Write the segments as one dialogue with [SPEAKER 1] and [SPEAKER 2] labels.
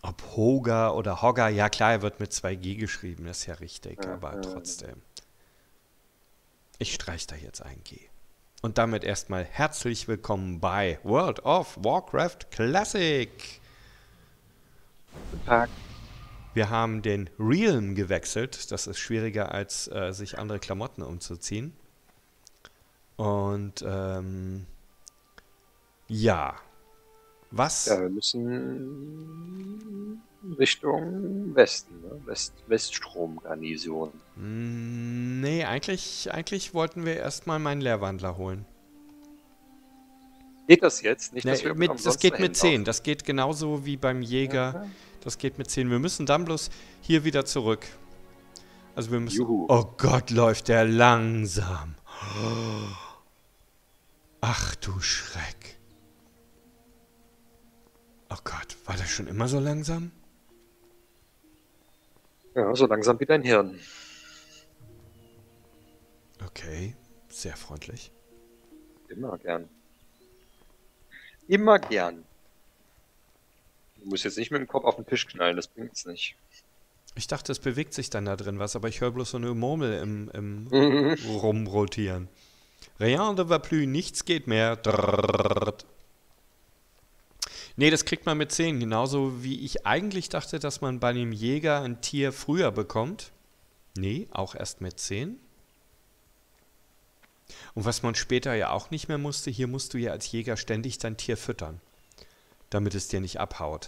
[SPEAKER 1] Ob Hoga oder Hogger, ja klar, er wird mit 2G geschrieben, ist ja richtig, aber
[SPEAKER 2] Mhm.
[SPEAKER 1] trotzdem. Ich streiche da jetzt ein G. Und damit erstmal herzlich willkommen bei World of Warcraft Classic.
[SPEAKER 2] Guten Tag.
[SPEAKER 1] Wir haben den Realm gewechselt. Das ist schwieriger, als sich andere Klamotten umzuziehen. Und ja,
[SPEAKER 2] Ja,
[SPEAKER 1] was?
[SPEAKER 2] wir müssen Richtung Westen, ne? Weststrom-Garnison.
[SPEAKER 1] Nee, eigentlich wollten wir erstmal meinen Leerwandler holen.
[SPEAKER 2] Geht das jetzt? Nicht, dass
[SPEAKER 1] Nee,
[SPEAKER 2] wir
[SPEAKER 1] das
[SPEAKER 2] umsonst
[SPEAKER 1] geht mit
[SPEAKER 2] dahin
[SPEAKER 1] 10.
[SPEAKER 2] laufen.
[SPEAKER 1] Das geht genauso wie beim Jäger.
[SPEAKER 2] Ja.
[SPEAKER 1] Das geht mit 10. Wir müssen dann bloß hier wieder zurück. Also wir müssen.
[SPEAKER 2] Juhu.
[SPEAKER 1] Oh Gott, läuft der langsam. Ach du Schreck. Oh Gott, war der schon immer so langsam?
[SPEAKER 2] Ja, so langsam wie dein Hirn.
[SPEAKER 1] Okay, sehr freundlich.
[SPEAKER 2] Immer gern. Immer gern. Du musst jetzt nicht mit dem Kopf auf den Tisch knallen, das bringt's nicht.
[SPEAKER 1] Ich dachte, es bewegt sich dann da drin was, aber ich höre bloß so eine Murmel im
[SPEAKER 2] Mhm.
[SPEAKER 1] Rumrotieren. Rien ne va plus, nichts geht mehr. Drrrrt. Nee, das kriegt man mit 10. Genauso wie ich eigentlich dachte, dass man bei einem Jäger ein Tier früher bekommt. Nee, auch erst mit 10. Und was man später ja auch nicht mehr musste, hier musst du ja als Jäger ständig dein Tier füttern, damit es dir nicht abhaut.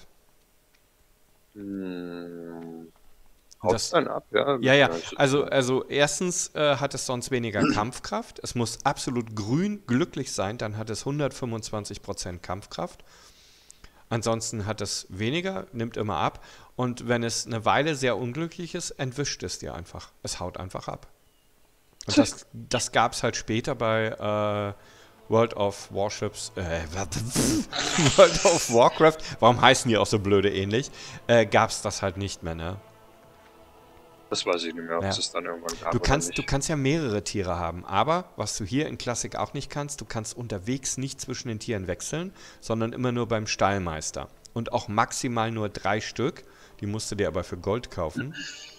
[SPEAKER 2] Hm.
[SPEAKER 1] Und
[SPEAKER 2] Haut's
[SPEAKER 1] das,
[SPEAKER 2] dann ab, ja?
[SPEAKER 1] ja, ja,
[SPEAKER 2] Ja, ist jetzt
[SPEAKER 1] also erstens hat es sonst weniger Kampfkraft. Es muss absolut grün glücklich sein, dann hat es 125% Kampfkraft. Ansonsten hat es weniger, nimmt immer ab. Und wenn es eine Weile sehr unglücklich ist, entwischt es dir einfach. Es haut einfach ab. Und das gab es halt später bei World of Warships, World of Warcraft, warum heißen die auch so blöde ähnlich, gab es das halt nicht mehr, ne?
[SPEAKER 2] das weiß ich nicht mehr, ob es
[SPEAKER 1] Ja.
[SPEAKER 2] es dann irgendwann
[SPEAKER 1] Du
[SPEAKER 2] gab oder
[SPEAKER 1] kannst, du
[SPEAKER 2] nicht.
[SPEAKER 1] kannst ja mehrere Tiere haben, aber was du hier in Klassik auch nicht kannst, du kannst unterwegs nicht zwischen den Tieren wechseln, sondern immer nur beim Stallmeister. Und auch maximal nur 3 Stück, die musst du dir aber für Gold kaufen.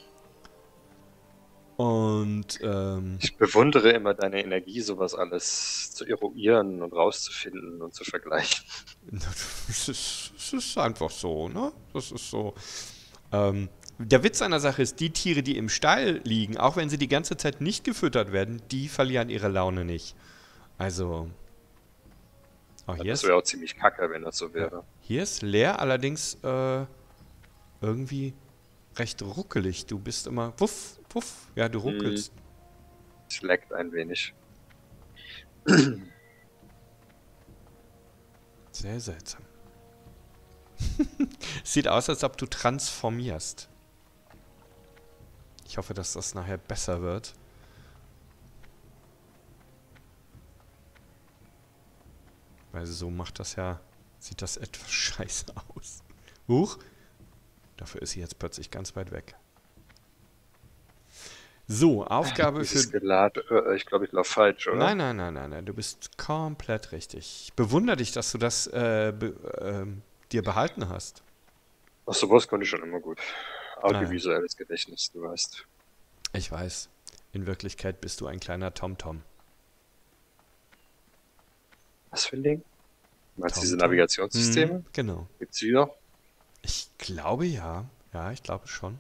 [SPEAKER 1] Und
[SPEAKER 2] Ich bewundere immer deine Energie, sowas alles zu eruieren und rauszufinden und zu vergleichen.
[SPEAKER 1] es ist einfach so, ne? Das ist so. Der Witz an der Sache ist, die Tiere, die im Stall liegen, auch wenn sie die ganze Zeit nicht gefüttert werden, die verlieren ihre Laune nicht. Also, oh,
[SPEAKER 2] Ja,
[SPEAKER 1] hier
[SPEAKER 2] das
[SPEAKER 1] ist,
[SPEAKER 2] wäre auch ziemlich kacke, wenn das so
[SPEAKER 1] ja,
[SPEAKER 2] wäre.
[SPEAKER 1] hier ist leer, allerdings irgendwie recht ruckelig. Du bist immer, wuff, wuff, ja, du
[SPEAKER 2] Hm,
[SPEAKER 1] ruckelst.
[SPEAKER 2] es leckt ein wenig.
[SPEAKER 1] Sehr seltsam. Sieht aus, als ob du transformierst. Ich hoffe, dass das nachher besser wird. Weil so macht das ja, sieht das etwas scheiße aus. Huch, dafür ist sie jetzt plötzlich ganz weit weg. So, Aufgabe
[SPEAKER 2] Dieses
[SPEAKER 1] für...
[SPEAKER 2] Gelad, ich glaube, ich laufe falsch, oder?
[SPEAKER 1] Nein, nein, nein, nein, nein, du bist komplett richtig. Ich bewundere dich, dass du das dir behalten hast.
[SPEAKER 2] Ach, sowas konnte ich schon immer gut.
[SPEAKER 1] Naja,
[SPEAKER 2] Audiovisuelles Gedächtnis, du weißt.
[SPEAKER 1] ich weiß. In Wirklichkeit bist du ein kleiner TomTom.
[SPEAKER 2] Was für ein Ding? Meinst du diese
[SPEAKER 1] TomTom?
[SPEAKER 2] Navigationssysteme?
[SPEAKER 1] Genau.
[SPEAKER 2] Gibt's die noch?
[SPEAKER 1] Ich glaube ja. Ja, ich glaube schon.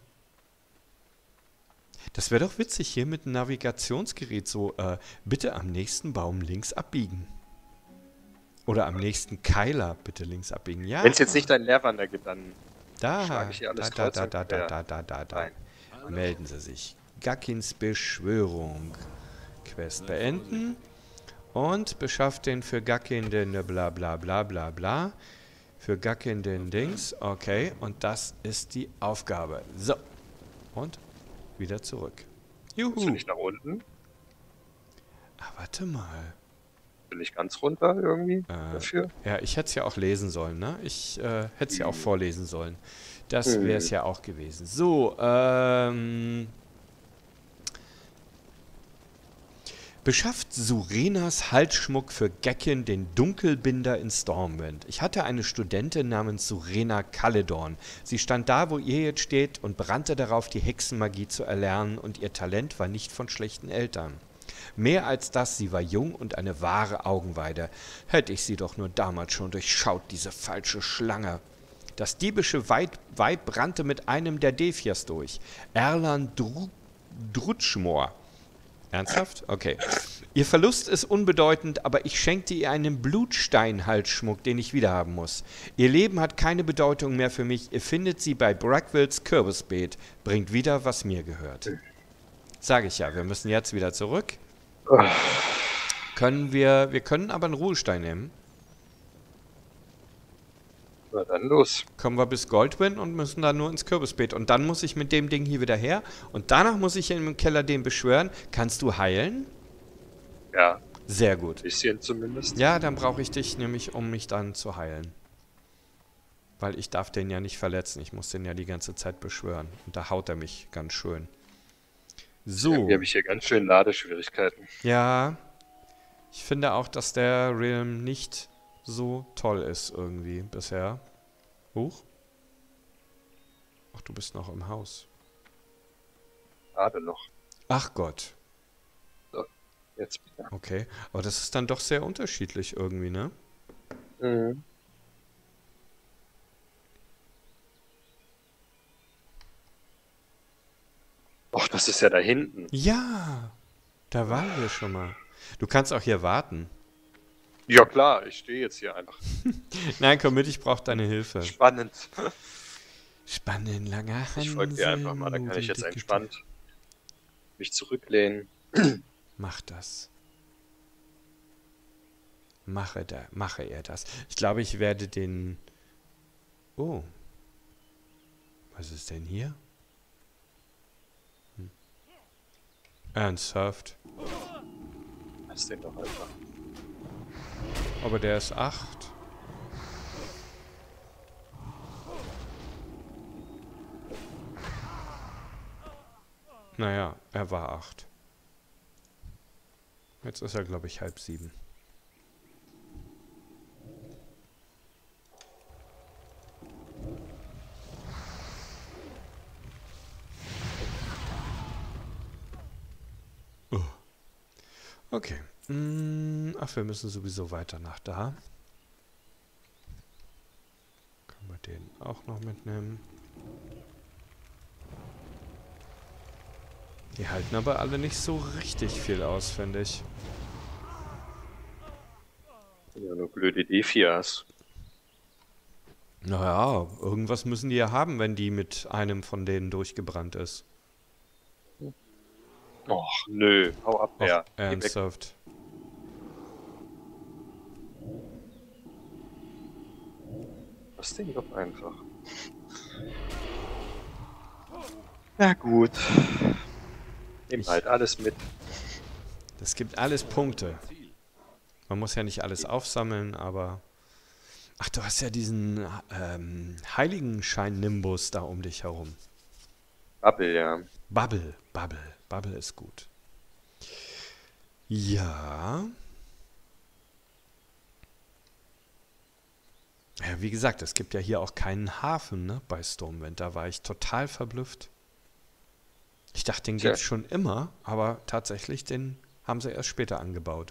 [SPEAKER 1] Das wäre doch witzig hier mit einem Navigationsgerät so, bitte am nächsten Baum links abbiegen. Oder am nächsten Keiler bitte links abbiegen.
[SPEAKER 2] Wenn
[SPEAKER 1] Ja,
[SPEAKER 2] es jetzt nicht dein Lehrwander gibt, dann schlage
[SPEAKER 1] da,
[SPEAKER 2] ich hier
[SPEAKER 1] da,
[SPEAKER 2] alles
[SPEAKER 1] da,
[SPEAKER 2] kreuz
[SPEAKER 1] da,
[SPEAKER 2] und
[SPEAKER 1] da, da,
[SPEAKER 2] quer
[SPEAKER 1] da, da, da, da.
[SPEAKER 2] rein.
[SPEAKER 1] Melden Sie sich. Gackins Beschwörung. Quest beenden. Und beschafft den für Gackin den bla bla bla bla bla. Für Gackin den Dings. Okay, und das ist die Aufgabe. So. Und wieder zurück.
[SPEAKER 2] Willst du
[SPEAKER 1] Juhu.
[SPEAKER 2] nicht nach unten?
[SPEAKER 1] Ah, warte mal.
[SPEAKER 2] Will ich ganz runter irgendwie dafür?
[SPEAKER 1] Ja, ich hätte es ja auch lesen sollen, ne? Ich hätte es ja auch
[SPEAKER 2] Hm.
[SPEAKER 1] vorlesen sollen. Das wäre es
[SPEAKER 2] Hm.
[SPEAKER 1] ja auch gewesen. So, Beschafft Surenas Halsschmuck für Geckin den Dunkelbinder in Stormwind. Ich hatte eine Studentin namens Surena Caledorn. Sie stand da, wo ihr jetzt steht, und brannte darauf, die Hexenmagie zu erlernen, und ihr Talent war nicht von schlechten Eltern. Mehr als das, sie war jung und eine wahre Augenweide. Hätte ich sie doch nur damals schon durchschaut, diese falsche Schlange. Das diebische Weib brannte mit einem der Defias durch, Erlan Drutschmor. Ernsthaft? Okay. Ihr Verlust ist unbedeutend, aber ich schenkte ihr einen Blutstein-Halsschmuck, den ich wiederhaben muss. Ihr Leben hat keine Bedeutung mehr für mich. Ihr findet sie bei Brackvilles Kürbisbeet. Bringt wieder, was mir gehört. Sage ich ja, wir müssen jetzt wieder zurück. Wir können aber einen Ruhestein nehmen.
[SPEAKER 2] Na dann los.
[SPEAKER 1] Kommen wir bis Goldwyn und müssen dann nur ins Kürbisbeet. Und dann muss ich mit dem Ding hier wieder her. Und danach muss ich im Keller den beschwören. Kannst du heilen?
[SPEAKER 2] Ja,
[SPEAKER 1] Sehr
[SPEAKER 2] ein
[SPEAKER 1] gut.
[SPEAKER 2] bisschen zumindest.
[SPEAKER 1] Ja, dann brauche ich dich nämlich, um mich dann zu heilen. Weil ich darf den ja nicht verletzen. Ich muss den ja die ganze Zeit beschwören. Und da haut er mich ganz schön. So.
[SPEAKER 2] Irgendwie habe ich hier ganz schön Ladeschwierigkeiten.
[SPEAKER 1] Ja. Ich finde auch, dass der Realm nicht so toll ist irgendwie bisher. Huch. Ach, du bist noch im Haus.
[SPEAKER 2] Gerade noch.
[SPEAKER 1] Ach Gott.
[SPEAKER 2] So, jetzt wieder.
[SPEAKER 1] Okay. Aber das ist dann doch sehr unterschiedlich irgendwie, ne?
[SPEAKER 2] Mhm. Och, das ist ja da hinten.
[SPEAKER 1] Ja. Da waren wir schon mal. Du kannst auch hier warten.
[SPEAKER 2] Ja klar, ich stehe jetzt hier einfach.
[SPEAKER 1] Nein, komm mit, ich brauche deine Hilfe.
[SPEAKER 2] Spannend.
[SPEAKER 1] Spannend, langer Hansel.
[SPEAKER 2] Ich folge dir einfach mal, dann kann ich jetzt entspannt mich zurücklehnen.
[SPEAKER 1] Mach das. Mache er das. Ich glaube, ich werde den... Oh. Was ist denn hier? Ernsthaft.
[SPEAKER 2] Lass den doch einfach.
[SPEAKER 1] Aber der ist 8. Naja, er war 8. Jetzt ist er, glaube ich, 6:30. Oh. Okay. Ach, wir müssen sowieso weiter nach da. Können wir den auch noch mitnehmen. Die halten aber alle nicht so richtig viel aus, finde ich.
[SPEAKER 2] Ja, nur blöde Defias.
[SPEAKER 1] Naja, irgendwas müssen die ja haben, wenn die mit einem von denen durchgebrannt ist.
[SPEAKER 2] Och, nö, hau ab,
[SPEAKER 1] Ach,
[SPEAKER 2] ja. Geh weg.
[SPEAKER 1] ernsthaft.
[SPEAKER 2] Lass den doch einfach. Na gut. Nimm halt alles mit.
[SPEAKER 1] Das gibt alles Punkte. Man muss ja nicht alles aufsammeln, aber... Ach, du hast ja diesen Heiligenschein-Nimbus da um dich herum.
[SPEAKER 2] Bubble, ja.
[SPEAKER 1] Bubble ist gut. Ja. Ja, wie gesagt, es gibt ja hier auch keinen Hafen, ne, bei Stormwind. Da war ich total verblüfft. Ich dachte, den
[SPEAKER 2] Tja.
[SPEAKER 1] gibt's schon immer, aber tatsächlich, den haben sie erst später angebaut.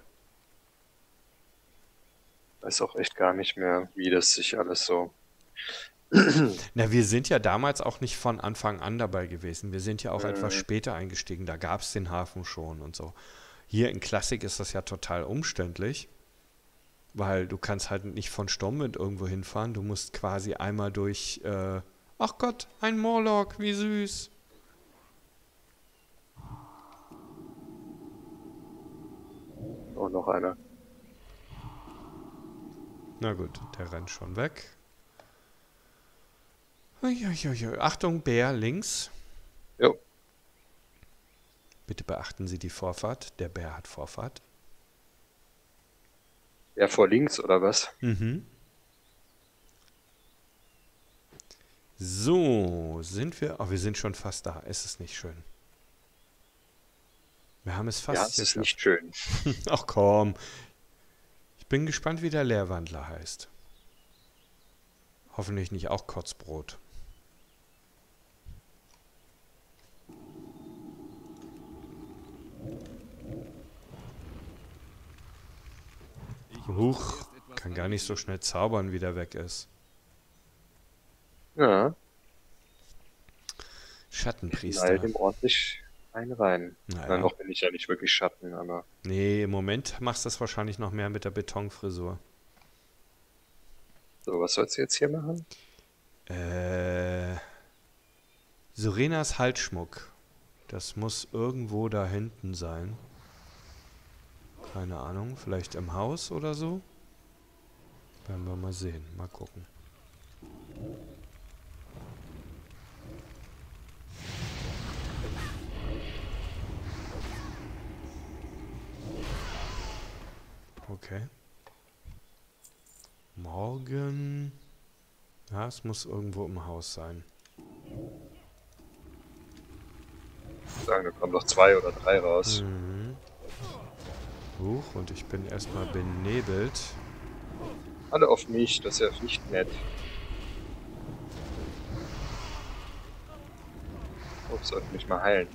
[SPEAKER 2] Weiß auch echt gar nicht mehr, wie das sich alles so.
[SPEAKER 1] Na, wir sind ja damals auch nicht von Anfang an dabei gewesen. Wir sind ja auch etwas
[SPEAKER 2] Mhm.
[SPEAKER 1] später eingestiegen. Da gab es den Hafen schon und so. Hier in Klassik ist das ja total umständlich, weil du kannst halt nicht von Stormwind irgendwo hinfahren. Du musst quasi einmal durch... ach Gott, ein Morlock, wie süß.
[SPEAKER 2] Oh, noch einer.
[SPEAKER 1] Na gut, der rennt schon weg. Uiuiui. Achtung, Bär links.
[SPEAKER 2] Jo.
[SPEAKER 1] Bitte beachten Sie die Vorfahrt. Der Bär hat Vorfahrt.
[SPEAKER 2] Ja, vor links oder was?
[SPEAKER 1] Mhm. So, sind wir... Oh, wir sind schon fast da. Ist es nicht schön? Wir haben es
[SPEAKER 2] Ja,
[SPEAKER 1] fast
[SPEAKER 2] es ist
[SPEAKER 1] geschafft.
[SPEAKER 2] nicht schön.
[SPEAKER 1] Ach komm. Ich bin gespannt, wie der Leerwandler heißt. Hoffentlich nicht auch Kotzbrot. Huch, kann gar nicht so schnell zaubern, wie der weg ist.
[SPEAKER 2] Ja, knall
[SPEAKER 1] Schattenpriester.
[SPEAKER 2] dem ordentlich einen rein. Na,
[SPEAKER 1] Naja.
[SPEAKER 2] noch bin ich ja nicht wirklich Schatten, aber
[SPEAKER 1] Nee, im Moment machst du das wahrscheinlich noch mehr mit der Betonfrisur.
[SPEAKER 2] so, was sollst du jetzt hier machen?
[SPEAKER 1] Äh, Surenas Halsschmuck. Das muss irgendwo da hinten sein. Keine Ahnung, vielleicht im Haus oder so? Werden wir mal sehen. Mal gucken. Okay. Morgen. Ja, es muss irgendwo im Haus sein.
[SPEAKER 2] Ich sagen, da kommen noch 2 oder 3 raus.
[SPEAKER 1] Mhm. Huch, und ich bin erstmal benebelt.
[SPEAKER 2] Alle auf mich, das ist ja nicht nett. Oh, ich sollte mich mal heilen.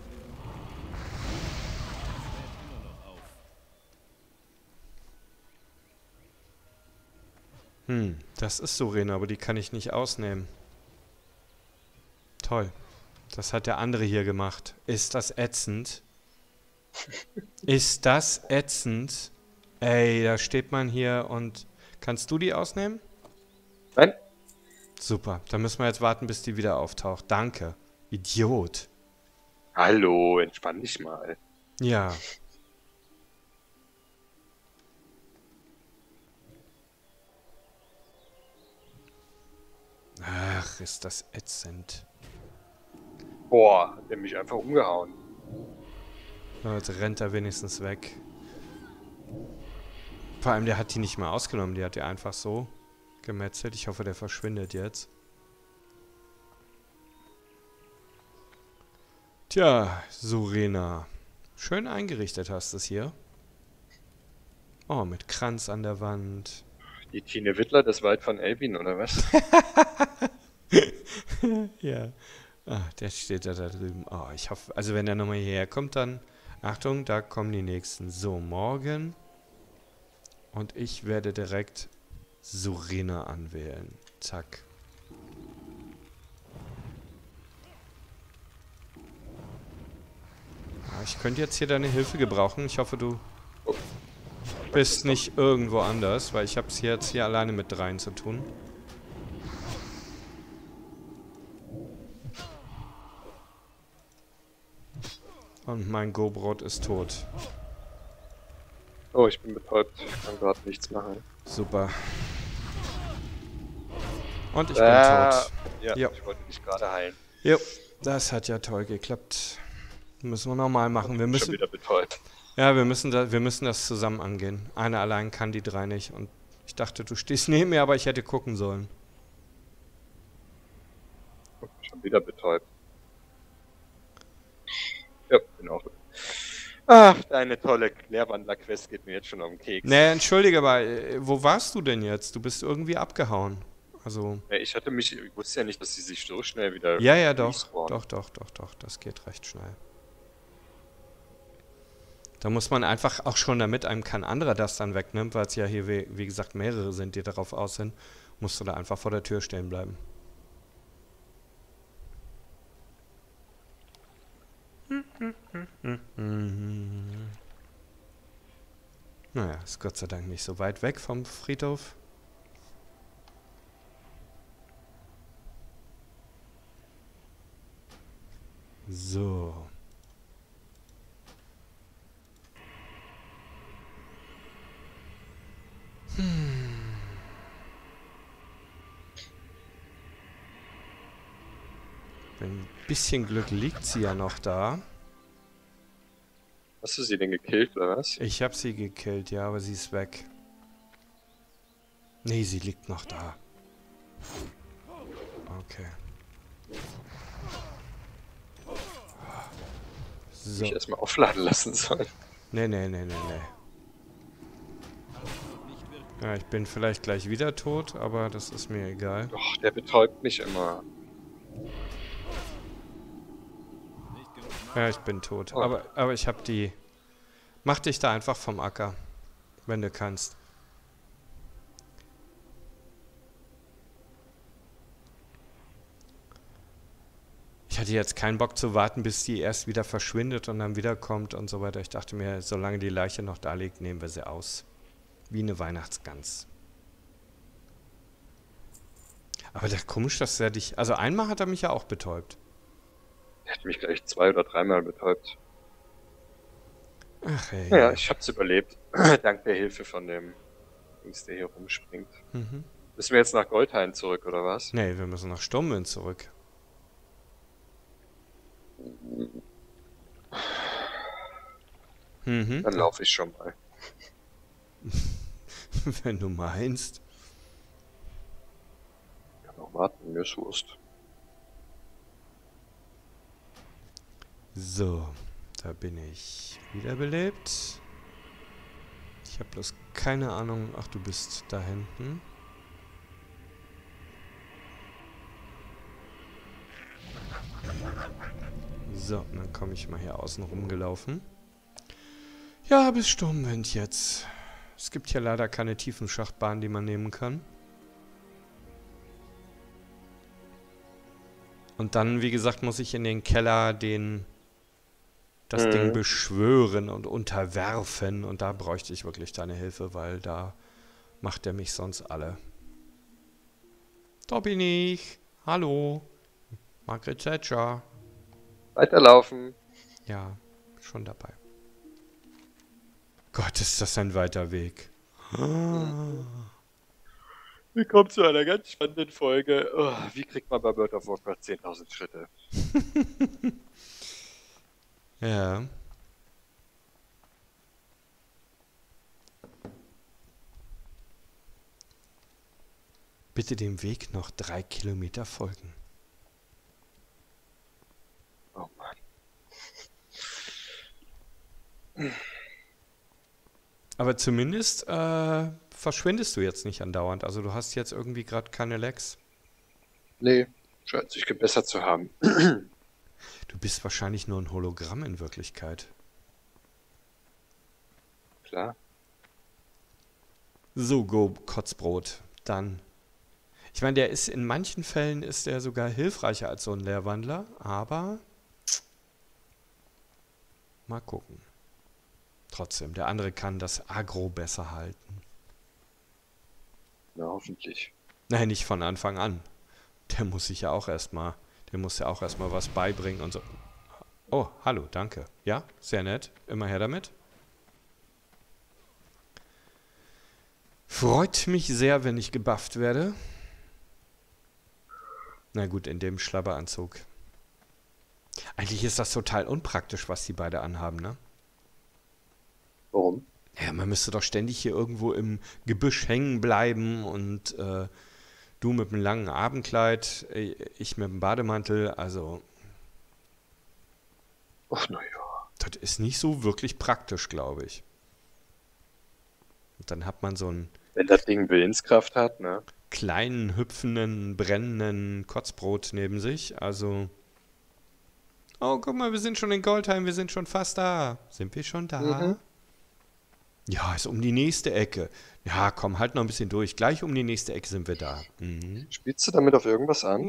[SPEAKER 1] Das ist Surena, aber die kann ich nicht ausnehmen. Toll. Das hat der andere hier gemacht. Ist das ätzend? Ist das ätzend? Ey, da steht man hier und... Kannst du die ausnehmen?
[SPEAKER 2] Nein?
[SPEAKER 1] Super. Dann müssen wir jetzt warten, bis die wieder auftaucht. Danke. Idiot.
[SPEAKER 2] Hallo, entspann dich mal.
[SPEAKER 1] Ja. Ach, ist das ätzend.
[SPEAKER 2] Boah, hat der mich einfach umgehauen.
[SPEAKER 1] Na, jetzt rennt er wenigstens weg. Vor allem, der hat die nicht mal ausgenommen. Die hat die einfach so gemetzelt. Ich hoffe, der verschwindet jetzt. Tja, Surena. Schön eingerichtet hast du es hier. Oh, mit Kranz an der Wand.
[SPEAKER 2] Die Tine Wittler, das Wald von Elbin, oder was?
[SPEAKER 1] Ja. Ah, der steht da drüben. Oh, ich hoffe, also wenn der nochmal hierher kommt, dann... Achtung, da kommen die nächsten. So, morgen. Und ich werde direkt Surena anwählen. Zack. Ich könnte jetzt hier deine Hilfe gebrauchen. Ich hoffe, du bist nicht irgendwo anders, weil ich habe es jetzt hier alleine mit 3 zu tun. Und mein Go-Brot ist tot.
[SPEAKER 2] Oh, ich bin betäubt. Ich kann gerade nichts machen.
[SPEAKER 1] Super. Und ich bin tot.
[SPEAKER 2] Ja,
[SPEAKER 1] Ja.
[SPEAKER 2] ich wollte dich gerade heilen.
[SPEAKER 1] Jo, das hat ja toll geklappt. Müssen wir nochmal machen. Wir
[SPEAKER 2] Schon
[SPEAKER 1] müssen,
[SPEAKER 2] wieder betäubt.
[SPEAKER 1] ja, wir müssen das zusammen angehen. Einer allein kann die 3 nicht. Und ich dachte, du stehst neben mir, aber ich hätte gucken sollen.
[SPEAKER 2] Schon wieder betäubt. Ja, bin auch. Ach, deine tolle Lehrwandler-Quest geht mir jetzt schon auf den Keks.
[SPEAKER 1] Nee, entschuldige, aber wo warst du denn jetzt? Du bist irgendwie abgehauen. Also,
[SPEAKER 2] Ja, ich wusste ja nicht, dass sie sich so schnell wieder
[SPEAKER 1] ja, doch.
[SPEAKER 2] respawnen.
[SPEAKER 1] Doch. Das geht recht schnell. Da muss man einfach auch schon, damit einem kein anderer das dann wegnimmt, weil es ja hier, wie gesagt, mehrere sind, die darauf aus sind, musst du da einfach vor der Tür stehen bleiben. Naja, ist Gott sei Dank nicht so weit weg vom Friedhof. So. Wenn ein bisschen Glück liegt sie ja noch da.
[SPEAKER 2] Hast du sie denn gekillt, oder was?
[SPEAKER 1] Ich habe sie gekillt, ja, aber sie ist weg. Nee, sie liegt noch da. Okay.
[SPEAKER 2] Mich
[SPEAKER 1] So.
[SPEAKER 2] erstmal aufladen lassen sollen.
[SPEAKER 1] Nee, nee, nee, nee, nee. Ja, ich bin vielleicht gleich wieder tot, aber das ist mir egal.
[SPEAKER 2] Doch, der betäubt mich immer.
[SPEAKER 1] Ja, ich bin tot.
[SPEAKER 2] Oh,
[SPEAKER 1] Aber ich hab die... Mach dich da einfach vom Acker, wenn du kannst. Ich hatte jetzt keinen Bock zu warten, bis die erst wieder verschwindet und dann wiederkommt und so weiter. Ich dachte mir, solange die Leiche noch da liegt, nehmen wir sie aus. Wie eine Weihnachtsgans. Aber das komisch, dass er dich... Also einmal hat er mich ja auch betäubt.
[SPEAKER 2] der hat mich gleich 2 oder 3-mal betäubt.
[SPEAKER 1] Ach
[SPEAKER 2] Ja,
[SPEAKER 1] ey.
[SPEAKER 2] ich hab's überlebt. Dank der Hilfe von dem Dings, der hier rumspringt.
[SPEAKER 1] Mhm.
[SPEAKER 2] Müssen wir jetzt nach Goldhain zurück, oder was?
[SPEAKER 1] Nee, wir müssen nach Sturmwind zurück. Mhm.
[SPEAKER 2] Dann laufe ich schon mal.
[SPEAKER 1] Wenn du meinst.
[SPEAKER 2] Kann auch warten, mir ist Wurst.
[SPEAKER 1] So, da bin ich wiederbelebt. Ich habe bloß keine Ahnung. Ach, du bist da hinten. So, dann komme ich mal hier außen rumgelaufen. Ja, bis Sturmwind jetzt. Es gibt hier leider keine Tiefenschachtbahn, die man nehmen kann. Und dann, wie gesagt, muss ich in den Keller das Ding beschwören und unterwerfen. Und da bräuchte ich wirklich deine Hilfe, weil da macht er mich sonst alle. Da bin ich. Hallo. Margaret Thatcher.
[SPEAKER 2] Weiterlaufen.
[SPEAKER 1] Ja, schon dabei. Gott, ist das ein weiter Weg.
[SPEAKER 2] Willkommen zu einer ganz spannenden Folge. Oh, wie kriegt man bei World of Warcraft 10.000 Schritte?
[SPEAKER 1] Ja. Bitte dem Weg noch 3 Kilometer folgen.
[SPEAKER 2] Oh Mann.
[SPEAKER 1] Aber zumindest verschwindest du jetzt nicht andauernd. Also du hast jetzt irgendwie gerade keine Lags.
[SPEAKER 2] Nee, scheint sich gebessert zu haben.
[SPEAKER 1] Du bist wahrscheinlich nur ein Hologramm in Wirklichkeit.
[SPEAKER 2] Klar.
[SPEAKER 1] So, go, Kotzbrot. Dann. Ich meine, der ist in manchen Fällen ist der sogar hilfreicher als so ein Leerwandler, aber mal gucken. Trotzdem, der andere kann das Agro besser halten.
[SPEAKER 2] Na, hoffentlich.
[SPEAKER 1] Nein, nicht von Anfang an. Der muss ja auch erstmal was beibringen und so. Oh, hallo, danke. Ja, sehr nett. Immer her damit. Freut mich sehr, wenn ich gebufft werde. Na gut, in dem Schlabberanzug. Eigentlich ist das total unpraktisch, was die beide anhaben, ne?
[SPEAKER 2] Warum?
[SPEAKER 1] Ja, man müsste doch ständig hier irgendwo im Gebüsch hängen bleiben und du mit einem langen Abendkleid, ich mit dem Bademantel, also
[SPEAKER 2] Ach, naja.
[SPEAKER 1] das ist nicht so wirklich praktisch, glaube ich. Und dann hat man so einen
[SPEAKER 2] Wenn das Ding Willenskraft hat, ne?
[SPEAKER 1] kleinen, hüpfenden, brennenden Kotzbrot neben sich, also... Oh, guck mal, wir sind schon in Goldheim, wir sind schon fast da. Sind wir schon da?
[SPEAKER 2] Mhm.
[SPEAKER 1] Ja, ist um die nächste Ecke. Ja, komm, halt noch ein bisschen durch. Gleich um die nächste Ecke sind wir da. Mhm.
[SPEAKER 2] Spielst du damit auf irgendwas an?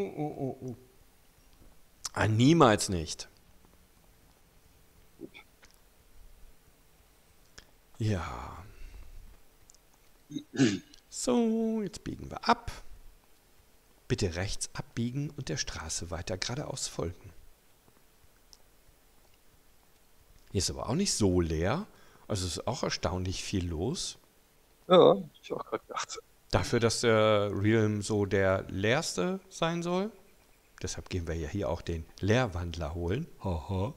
[SPEAKER 1] Ah, niemals nicht.
[SPEAKER 2] Gut.
[SPEAKER 1] Ja. So, jetzt biegen wir ab. Bitte rechts abbiegen und der Straße weiter geradeaus folgen. Hier ist aber auch nicht so leer. Also es ist auch erstaunlich viel los.
[SPEAKER 2] Ja, hab ich auch gerade gedacht.
[SPEAKER 1] Dafür, dass der Realm so der leerste sein soll. Deshalb gehen wir ja hier auch den Leerwandler holen. Haha.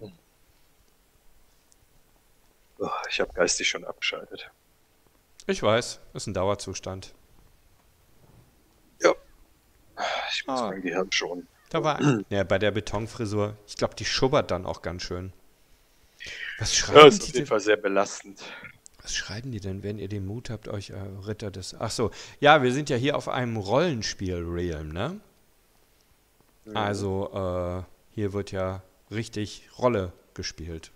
[SPEAKER 2] Oh, ich habe geistig schon abgeschaltet.
[SPEAKER 1] Ich weiß, ist ein Dauerzustand.
[SPEAKER 2] Ja. Ich muss
[SPEAKER 1] Ah,
[SPEAKER 2] mein Gehirn schonen.
[SPEAKER 1] da war ja, bei der Betonfrisur. Ich glaube, die schubbert dann auch ganz schön. Was
[SPEAKER 2] Ja,
[SPEAKER 1] schreiben
[SPEAKER 2] ist
[SPEAKER 1] die
[SPEAKER 2] auf jeden
[SPEAKER 1] denn?
[SPEAKER 2] Fall sehr belastend.
[SPEAKER 1] Was schreiben die denn, wenn ihr den Mut habt, euch Ritter des... Ach so, ja, wir sind ja hier auf einem Rollenspiel-Realm, ne?
[SPEAKER 2] Mhm.
[SPEAKER 1] Also, hier wird ja richtig Rolle gespielt.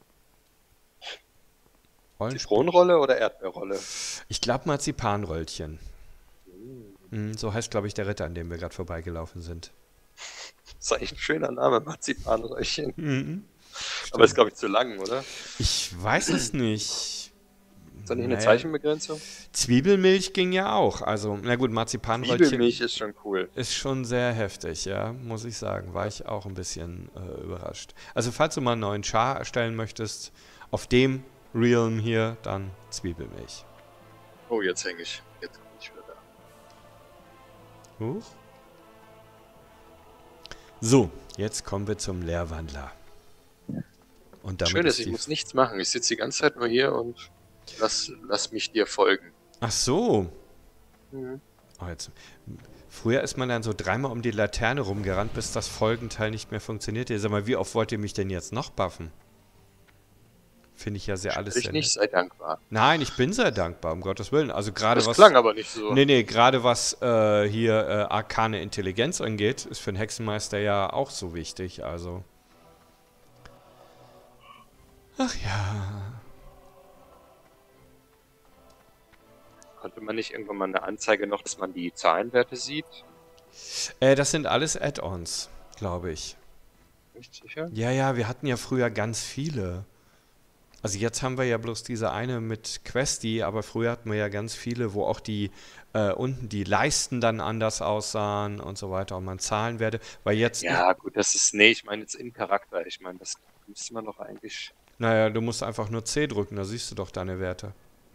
[SPEAKER 1] Rollenspiel.
[SPEAKER 2] Zitronenrolle oder Erdbeerrolle?
[SPEAKER 1] Ich glaube Marzipanröllchen.
[SPEAKER 2] Mhm.
[SPEAKER 1] So heißt, glaube ich, der Ritter, an dem wir gerade vorbeigelaufen sind.
[SPEAKER 2] Das ist eigentlich ein schöner Name, Marzipanröhrchen.
[SPEAKER 1] Mhm.
[SPEAKER 2] Aber ist,
[SPEAKER 1] Stimmt.
[SPEAKER 2] glaube ich, zu lang, oder?
[SPEAKER 1] Ich weiß es nicht.
[SPEAKER 2] Ist da nicht eine
[SPEAKER 1] Naja,
[SPEAKER 2] Zeichenbegrenzung?
[SPEAKER 1] Zwiebelmilch ging ja auch. Also, na gut, Marzipanröllchen
[SPEAKER 2] Zwiebelmilch ist schon cool.
[SPEAKER 1] ist schon sehr heftig, ja, muss ich sagen. War
[SPEAKER 2] Ja.
[SPEAKER 1] ich auch ein bisschen überrascht. Also, falls du mal einen neuen Char erstellen möchtest, auf dem Realm hier, dann Zwiebelmilch.
[SPEAKER 2] Oh, jetzt hänge ich. Jetzt bin ich wieder da.
[SPEAKER 1] Huch. So, jetzt kommen wir zum Leerwandler. Und damit
[SPEAKER 2] Schön ist,
[SPEAKER 1] ist
[SPEAKER 2] ich
[SPEAKER 1] die.
[SPEAKER 2] muss nichts machen. Ich sitze die ganze Zeit nur hier und lass mich dir folgen.
[SPEAKER 1] Ach so.
[SPEAKER 2] Mhm.
[SPEAKER 1] Oh, jetzt. Früher ist man dann so dreimal um die Laterne rumgerannt, bis das Folgenteil nicht mehr funktionierte. Sag mal, wie oft wollt ihr mich denn jetzt noch buffen? Finde ich ja sehr
[SPEAKER 2] Stör
[SPEAKER 1] alles
[SPEAKER 2] dich
[SPEAKER 1] sehr
[SPEAKER 2] nicht,
[SPEAKER 1] nett.
[SPEAKER 2] sei dankbar.
[SPEAKER 1] Nein, ich bin sehr dankbar, um Gottes Willen. Also gerade
[SPEAKER 2] Das
[SPEAKER 1] was.
[SPEAKER 2] klang aber nicht so.
[SPEAKER 1] Nee, gerade was hier arkane Intelligenz angeht, ist für einen Hexenmeister ja auch so wichtig. Also. Ach ja.
[SPEAKER 2] Konnte man nicht irgendwann mal eine Anzeige noch, dass man die Zahlenwerte sieht?
[SPEAKER 1] Das sind alles Add-ons, glaube ich.
[SPEAKER 2] Nicht sicher?
[SPEAKER 1] Ja, ja, wir hatten ja früher ganz viele. Also jetzt haben wir ja bloß diese eine mit Questy, aber früher hatten wir ja ganz viele, wo auch die unten die Leisten dann anders aussahen und so weiter und man zahlen werde. Weil jetzt,
[SPEAKER 2] Ja, gut, das ist. Nee, ich meine jetzt im Charakter. Ich meine, das müsste man doch eigentlich.
[SPEAKER 1] naja, du musst einfach nur C drücken, da siehst du doch deine Werte.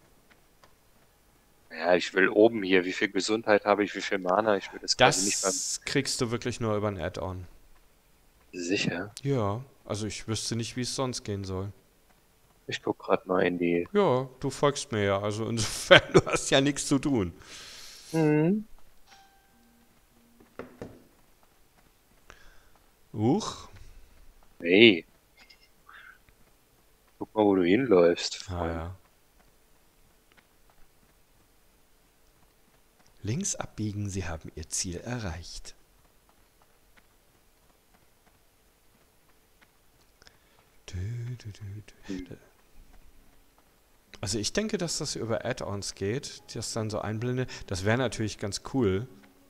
[SPEAKER 2] Ja, ich will oben hier, wie viel Gesundheit habe ich, wie viel Mana. Ich will das quasi nicht beim.
[SPEAKER 1] Das kriegst du wirklich nur über ein Add-on.
[SPEAKER 2] Sicher.
[SPEAKER 1] Ja, also ich wüsste nicht, wie es sonst gehen soll.
[SPEAKER 2] Ich guck gerade mal in die.
[SPEAKER 1] Ja, du folgst mir ja, also insofern, du hast ja nichts zu tun.
[SPEAKER 2] Mhm.
[SPEAKER 1] Huch.
[SPEAKER 2] Hey, guck mal, wo du hinläufst,
[SPEAKER 1] Ah
[SPEAKER 2] Freund.
[SPEAKER 1] ja. Links abbiegen, Sie haben Ihr Ziel erreicht. Dü, dü, dü, dü. Also ich denke, dass das über Add-ons geht, die das dann so einblendet. Das wäre natürlich ganz cool.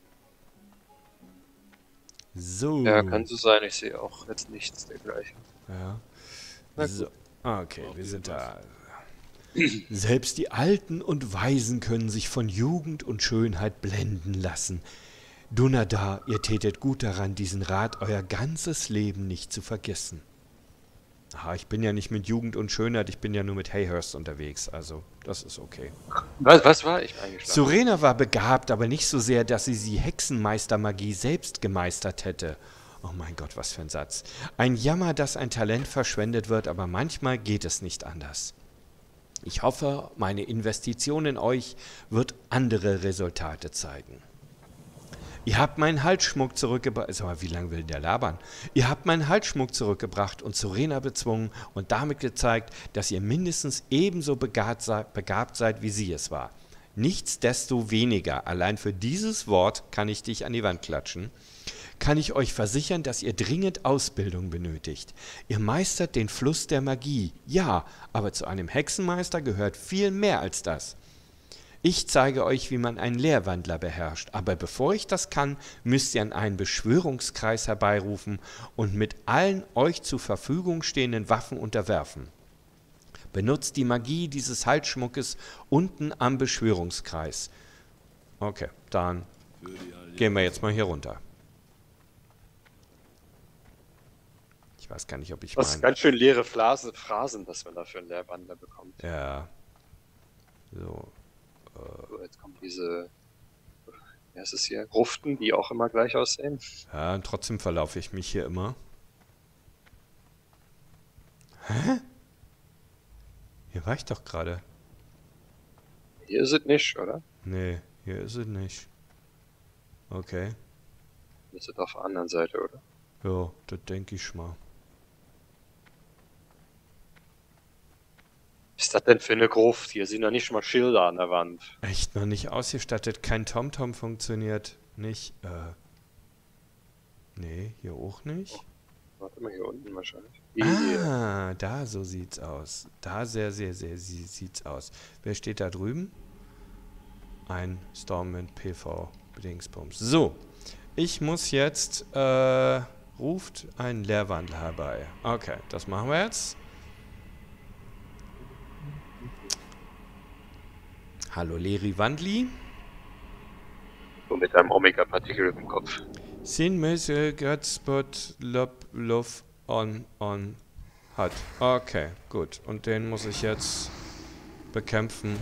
[SPEAKER 2] Ja,
[SPEAKER 1] So.
[SPEAKER 2] kann so sein. Ich sehe auch jetzt nichts dergleichen.
[SPEAKER 1] Ja.
[SPEAKER 2] Na
[SPEAKER 1] So.
[SPEAKER 2] gut.
[SPEAKER 1] Okay, wir sind da. Selbst die Alten und Weisen können sich von Jugend und Schönheit blenden lassen. Dunnadar, ihr tätet gut daran, diesen Rat euer ganzes Leben nicht zu vergessen. Aha, ich bin ja nicht mit Jugend und Schönheit, ich bin ja nur mit Hayhurst unterwegs, also das ist okay.
[SPEAKER 2] Was war ich eingeschlafen?
[SPEAKER 1] Surena war begabt, aber nicht so sehr, dass sie die Hexenmeistermagie selbst gemeistert hätte. Oh mein Gott, was für ein Satz. Ein Jammer, dass ein Talent verschwendet wird, aber manchmal geht es nicht anders. Ich hoffe, meine Investition in euch wird andere Resultate zeigen. Ihr habt meinen Halsschmuck zurückgebracht. Sag mal, wie lange will der labern? Ihr habt meinen Halsschmuck zurückgebracht und Surena bezwungen und damit gezeigt, dass ihr mindestens ebenso begabt seid, wie sie es war. Nichtsdestoweniger, allein für dieses Wort kann ich dich an die Wand klatschen, kann ich euch versichern, dass ihr dringend Ausbildung benötigt. Ihr meistert den Fluss der Magie, ja, aber zu einem Hexenmeister gehört viel mehr als das. Ich zeige euch, wie man einen Leerwandler beherrscht, aber bevor ich das kann, müsst ihr an einen Beschwörungskreis herbeirufen und mit allen euch zur Verfügung stehenden Waffen unterwerfen. Benutzt die Magie dieses Halsschmuckes unten am Beschwörungskreis. Okay, dann gehen wir jetzt mal hier runter. Ich weiß gar nicht, ob ich
[SPEAKER 2] Das ist
[SPEAKER 1] meinen...
[SPEAKER 2] ganz schön leere Phrasen, dass man da für einen Lehrwandler bekommt.
[SPEAKER 1] Ja, so.
[SPEAKER 2] So, jetzt kommen diese, wie heißt es hier, Gruften, die auch immer gleich aussehen.
[SPEAKER 1] Ja, und trotzdem verlaufe ich mich hier immer. Hä? Hier war ich doch gerade.
[SPEAKER 2] Hier ist es nicht, oder?
[SPEAKER 1] Nee, hier ist es nicht. Okay.
[SPEAKER 2] Hier ist es auf der anderen Seite, oder?
[SPEAKER 1] Ja, das denke ich mal.
[SPEAKER 2] Was ist das denn für eine Gruft? Hier sind ja nicht mal Schilder an der Wand.
[SPEAKER 1] Echt noch nicht ausgestattet. Kein TomTom funktioniert. Nicht, nee, hier auch nicht.
[SPEAKER 2] Warte mal, hier unten wahrscheinlich. Hier.
[SPEAKER 1] Ah, da, so sieht's aus. Da sehr sieht's aus. Wer steht da drüben? Ein Stormwind PV Dingsbums. So, ich muss jetzt, ruft einen Leerwandler herbei. Okay, das machen wir jetzt. Hallo Leri Wandli.
[SPEAKER 2] So mit einem Omega-Partikel im Kopf.
[SPEAKER 1] Sin Missile Gutspot Lob Love on hat. Okay, gut. Und den muss ich jetzt bekämpfen.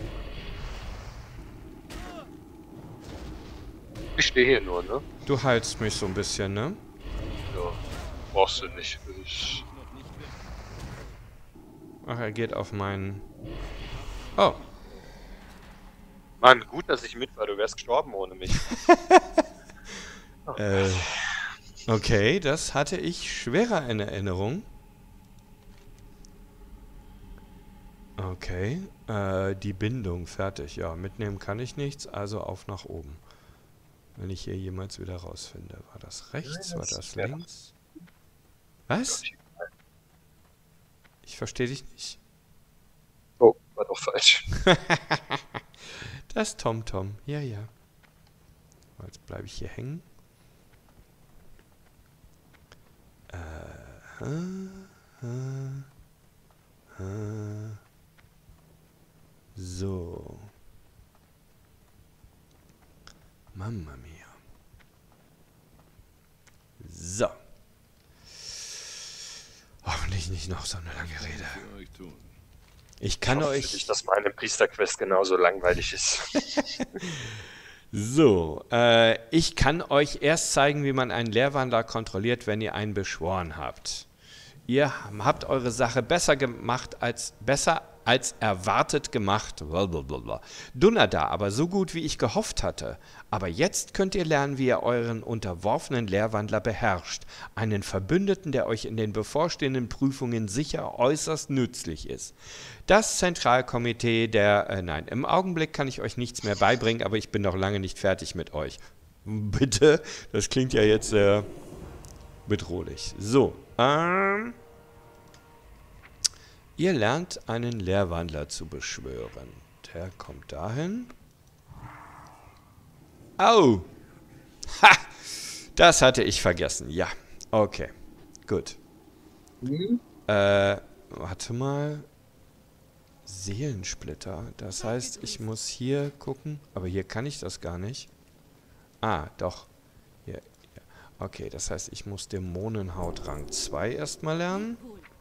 [SPEAKER 2] Ich stehe hier nur, ne?
[SPEAKER 1] Du heilst mich so ein bisschen, ne?
[SPEAKER 2] Ja. Brauchst du nicht.
[SPEAKER 1] Ach, er geht auf meinen... Oh.
[SPEAKER 2] Mann, gut, dass ich mit war. Du wärst gestorben ohne mich.
[SPEAKER 1] Okay, das hatte ich schwerer in Erinnerung. Okay, die Bindung, fertig. Ja, mitnehmen kann ich nichts, also auf nach oben. Wenn ich hier jemals wieder rausfinde. War das rechts? War das links? Was? Ich verstehe dich nicht.
[SPEAKER 2] Oh, war doch falsch.
[SPEAKER 1] Das TomTom. Ja, ja. Jetzt bleibe ich hier hängen. So. Mamma mia. So. Hoffentlich nicht noch so eine lange Rede. Ich kann
[SPEAKER 2] Ich hoffe
[SPEAKER 1] euch...
[SPEAKER 2] nicht, dass meine Priesterquest genauso langweilig ist.
[SPEAKER 1] So, ich kann euch erst zeigen, wie man einen Leerwandler kontrolliert, wenn ihr einen beschworen habt. Ihr habt eure Sache besser als erwartet gemacht. Blablabla. Dunnada, aber so gut, wie ich gehofft hatte. Aber jetzt könnt ihr lernen, wie ihr euren unterworfenen Leerwandler beherrscht. Einen Verbündeten, der euch in den bevorstehenden Prüfungen sicher äußerst nützlich ist. Das Zentralkomitee nein, im Augenblick kann ich euch nichts mehr beibringen, aber ich bin noch lange nicht fertig mit euch. Bitte? Das klingt ja jetzt sehr bedrohlich. So, ihr lernt einen Leerwandler zu beschwören. Der kommt dahin. Au! Ha! Das hatte ich vergessen. Ja, okay. Gut. Warte mal. Seelensplitter. Das heißt, ich muss hier gucken. Aber hier kann ich das gar nicht. Ah, doch. Hier. Okay, das heißt, ich muss Dämonenhaut Rang 2 erstmal lernen.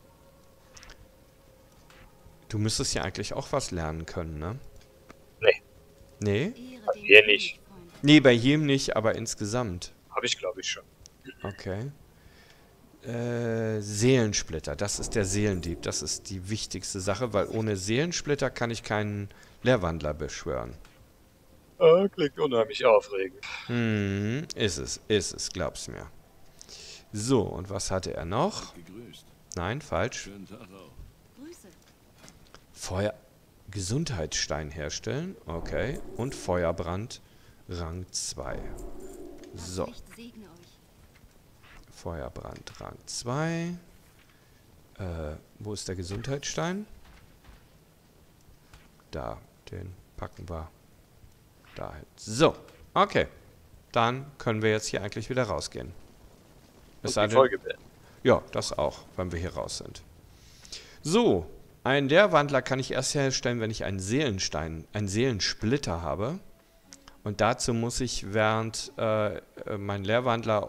[SPEAKER 1] Du müsstest ja eigentlich auch was lernen können, ne?
[SPEAKER 2] Nee.
[SPEAKER 1] Nee?
[SPEAKER 2] Hier nicht.
[SPEAKER 1] Nee, bei jedem nicht, aber insgesamt.
[SPEAKER 2] Habe ich, glaube ich, schon.
[SPEAKER 1] Okay. Seelensplitter, das ist der Seelendieb. Das ist die wichtigste Sache, weil ohne Seelensplitter kann ich keinen Leerwandler beschwören.
[SPEAKER 2] Klingt unheimlich aufregend.
[SPEAKER 1] Ist es, glaub's mir. So, und was hatte er noch? Nein, falsch. Feuer... Gesundheitsstein herstellen. Okay. Und Feuerbrand Rang 2. So. Feuerbrand Rang 2. Wo ist der Gesundheitsstein? Da, den packen wir dahin. So, okay. Dann können wir jetzt hier eigentlich wieder rausgehen.
[SPEAKER 2] Und die Folge beenden.
[SPEAKER 1] Ja, das auch, wenn wir hier raus sind. So, einen Leerwandler kann ich erst herstellen, wenn ich einen Seelensplitter habe. Und dazu muss ich während mein Leerwandler,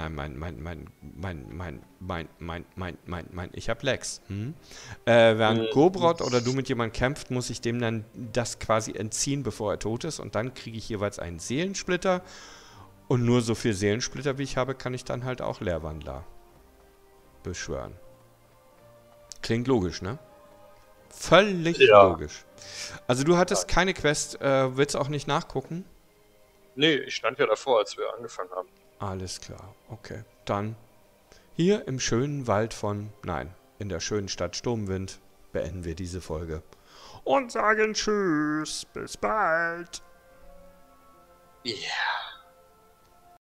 [SPEAKER 1] ich hab Lex. Während Gobrod oder du mit jemandem kämpft, muss ich dem dann das quasi entziehen, bevor er tot ist. Und dann kriege ich jeweils einen Seelensplitter. Und nur so viel Seelensplitter, wie ich habe, kann ich dann halt auch Leerwandler beschwören. Klingt logisch, ne? Völlig logisch. Also du hattest keine Quest, willst du auch nicht nachgucken?
[SPEAKER 2] Nee, ich stand ja davor, als wir angefangen haben.
[SPEAKER 1] Alles klar, okay. Dann hier im schönen Wald in der schönen Stadt Sturmwind beenden wir diese Folge. und sagen Tschüss, bis bald.
[SPEAKER 2] Ja.